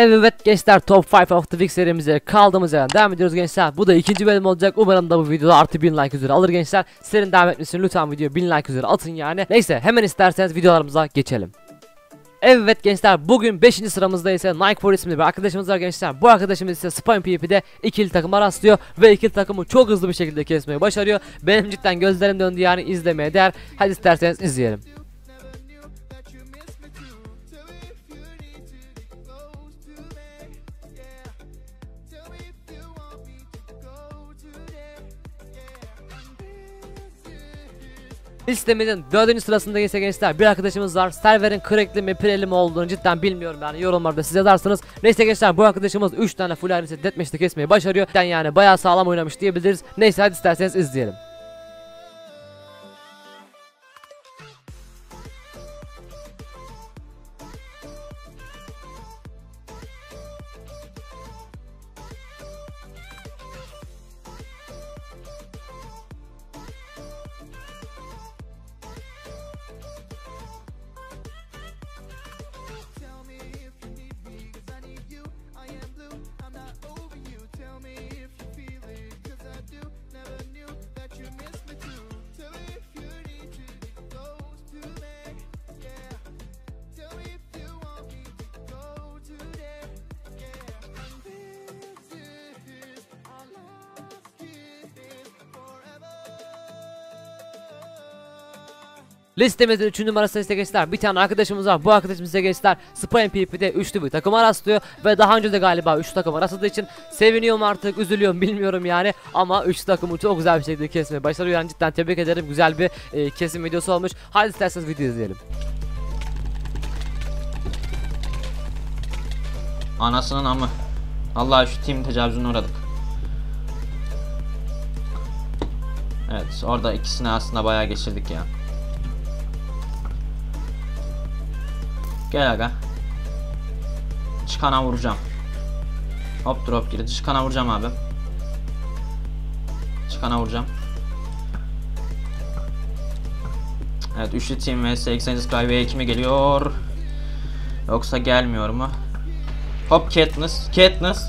Evet gençler, Top 5 of the Week serimize kaldığımız yerden devam ediyoruz gençler. Bu da ikinci bölüm olacak. Umarım da bu videoda artı 1000 like üzere alır gençler. Serinin devam etmesini lütfen video 1000 like üzere atın yani. Neyse, hemen isterseniz videolarımıza geçelim. Evet gençler, bugün 5. sıramızda ise Nike isimli bir arkadaşımız var gençler. Bu arkadaşımız ise Spam PvP'de ikili takıma rastlıyor ve ikili takımı çok hızlı bir şekilde kesmeyi başarıyor. Benim cidden gözlerim döndü yani, izlemeye değer. Hadi isterseniz izleyelim. Listemizin 4. sırasında ise gençler bir arkadaşımız var. Serverin crackli mi pireli mi olduğunu cidden bilmiyorum yani, yorumlarda siz yazarsınız. Neyse gençler, bu arkadaşımız 3 tane full iron set deathmatch'te kesmeyi başarıyor. Yani bayağı sağlam oynamış diyebiliriz. Neyse, hadi isterseniz izleyelim. Listemizin 3. numarasında ise gençler bir tane arkadaşımız var. Bu arkadaşımız ise gençler Spam PvP'de üçlü bir takıma rastlıyor ve daha önce de galiba 3 takıma rastladığı için seviniyorum artık, üzülüyorum bilmiyorum yani, ama 3 takımı çok güzel bir şekilde kesmeyi başarıyor yani, cidden tebrik ederim. Güzel bir kesim videosu olmuş. Hadi isterseniz video izleyelim. Anasının amı. Vallahi şu team tecavüzüne uğradık. Evet, orada ikisini aslında bayağı geçirdik ya. Gel aga. Çıkana vuracağım. Hop drop girdi. Çıkana vuracağım abi. Çıkana vuracağım. Evet, üçlü team vs Extended Sky V2 mi geliyor? Yoksa gelmiyor mu? Hop Katniss. Katniss.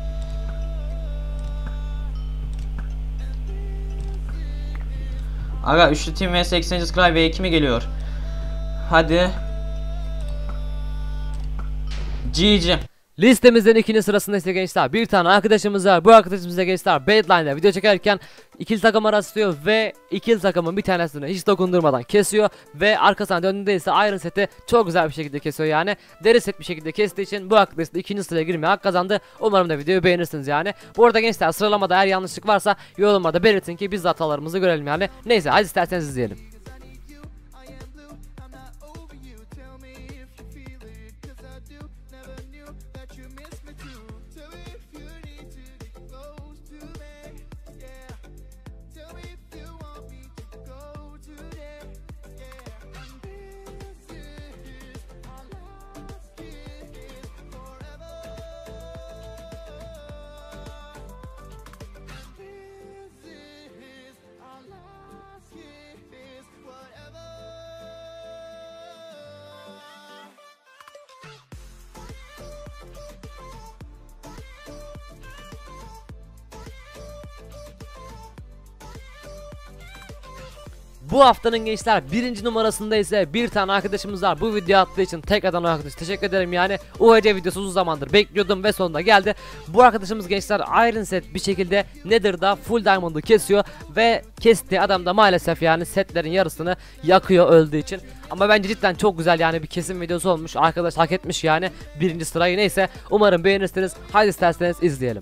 Aga, üçlü team vs Extended Sky V2 mi geliyor? Hadi. GG. Listemizin 2. sırasında ise gençler bir tane arkadaşımız var. Bu arkadaşımız da gençler Badline'da video çekerken ikili takıma rastlıyor ve ikili takımın bir tanesini hiç dokundurmadan kesiyor ve arkasına döndüğünde ise Iron Set'i çok güzel bir şekilde kesiyor yani. Deri set bir şekilde kestiği için bu arkadaş da 2. sıraya girmeye hak kazandı. Umarım da videoyu beğenirsiniz yani. Bu arada gençler, sıralamada eğer yanlışlık varsa yorumlarda belirtin ki biz de hatalarımızı görelim yani. Neyse, hadi isterseniz izleyelim. Bu haftanın gençler 1. numarasında ise bir tane arkadaşımız var. Bu video attığı için tekrardan o arkadaş teşekkür ederim yani. UHC videosu uzun zamandır bekliyordum ve sonunda geldi. Bu arkadaşımız gençler Iron Set bir şekilde Nether'da full diamond'ı kesiyor ve kestiği adam da maalesef yani setlerin yarısını yakıyor öldüğü için. Ama bence cidden çok güzel yani, bir kesim videosu olmuş. Arkadaş hak etmiş yani 1. sırayı. Neyse, umarım beğenirsiniz. Haydi isterseniz izleyelim.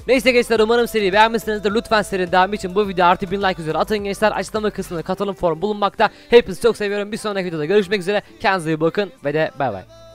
Neyse gençler, umarım seriyi beğenmişsinizdir. Lütfen serinin devamı için bu video artı 1000 like üzeri atın gençler. Açıklama kısmında katılım formu bulunmakta. Hepinizi çok seviyorum. Bir sonraki videoda görüşmek üzere. Kendinize iyi bakın ve de bay bay.